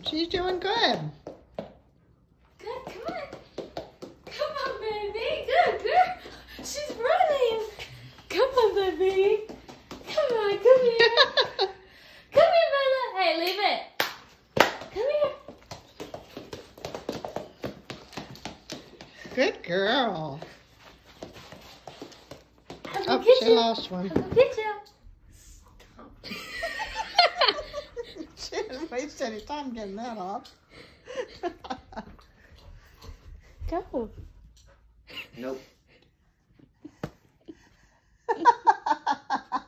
She's doing good. Good, come on. Come on, baby. Good girl. She's running. Come on, baby. Come on, come here. Come here, Bella. Hey, leave it. Come here. Good girl. I'll go Oh, get she you. lost one. I'll go get you. Stop. She didn't waste any time getting that off. Go. Nope.